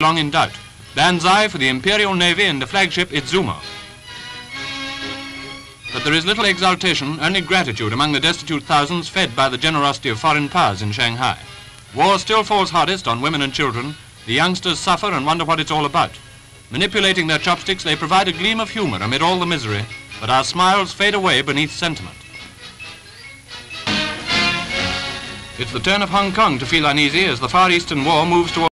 long in doubt. Banzai for the Imperial Navy and the flagship Itzumo. But there is little exultation, only gratitude among the destitute thousands fed by the generosity of foreign powers in Shanghai. War still falls hardest on women and children. The youngsters suffer and wonder what it's all about. Manipulating their chopsticks, they provide a gleam of humor amid all the misery, but our smiles fade away beneath sentiment. It's the turn of Hong Kong to feel uneasy as the Far Eastern War moves towards